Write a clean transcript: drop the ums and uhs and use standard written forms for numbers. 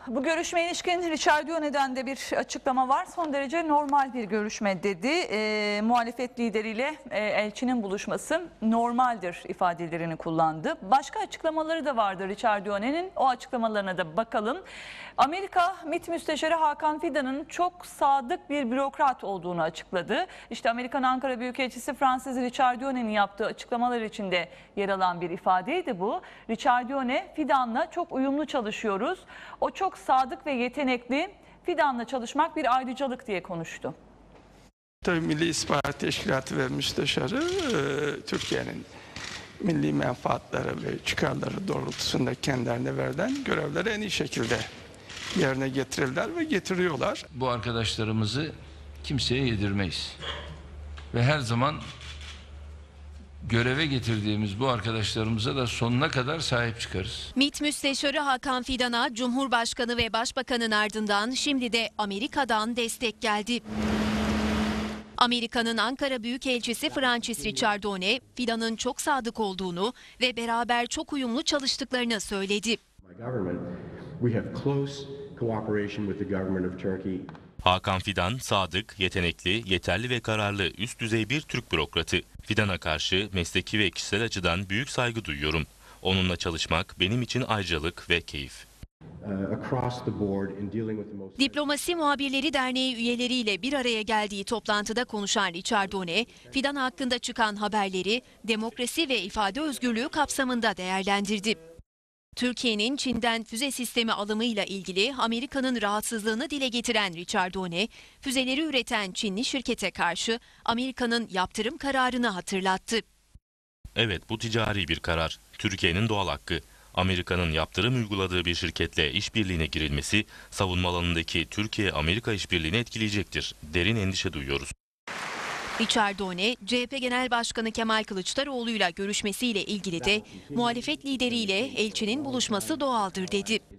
Bu görüşmeye ilişkin Richard Dione'den de bir açıklama var. Son derece normal bir görüşme dedi. Muhalefet lideriyle elçinin buluşması normaldir ifadelerini kullandı. Başka açıklamaları da vardı Richard Dione'nin. O açıklamalarına da bakalım. Amerika MİT Müsteşarı Hakan Fidan'ın çok sadık bir bürokrat olduğunu açıkladı. İşte Amerikan Ankara Büyükelçisi Fransız Richard Dione'nin yaptığı açıklamalar içinde yer alan bir ifadeydi bu. Richard Dione, Fidan'la çok uyumlu çalışıyoruz. O çok sadık ve yetenekli. Fidan'la çalışmak bir ayrıcalık diye konuştu. Tabii Milli İstihbarat Teşkilatı ve Müsteşarı Türkiye'nin milli menfaatleri ve çıkarları doğrultusunda kendilerine verilen görevleri en iyi şekilde yerine getirirler ve getiriyorlar. Bu arkadaşlarımızı kimseye yedirmeyiz. Ve her zaman göreve getirdiğimiz bu arkadaşlarımıza da sonuna kadar sahip çıkarız. MİT Müsteşarı Hakan Fidan'a Cumhurbaşkanı ve Başbakanın ardından şimdi de Amerika'dan destek geldi. Amerika'nın Ankara Büyükelçisi Francis Richard Dione, Fidan'ın çok sadık olduğunu ve beraber çok uyumlu çalıştıklarını söyledi. Hakan Fidan, sadık, yetenekli, yeterli ve kararlı üst düzey bir Türk bürokratı. Fidan'a karşı mesleki ve kişisel açıdan büyük saygı duyuyorum. Onunla çalışmak benim için ayrıcalık ve keyif. Diplomasi Muhabirleri Derneği üyeleriyle bir araya geldiği toplantıda konuşan Richard Dione, Fidan hakkında çıkan haberleri demokrasi ve ifade özgürlüğü kapsamında değerlendirdi. Türkiye'nin Çin'den füze sistemi alımıyla ilgili Amerika'nın rahatsızlığını dile getiren Richard Dione, füzeleri üreten Çinli şirkete karşı Amerika'nın yaptırım kararını hatırlattı. Evet, bu ticari bir karar. Türkiye'nin doğal hakkı. Amerika'nın yaptırım uyguladığı bir şirketle işbirliğine girilmesi savunma alanındaki Türkiye-Amerika işbirliğini etkileyecektir. Derin endişe duyuyoruz. Richard Dione, CHP Genel Başkanı Kemal Kılıçdaroğlu'yla görüşmesiyle ilgili de muhalefet lideriyle elçinin buluşması doğaldır dedi.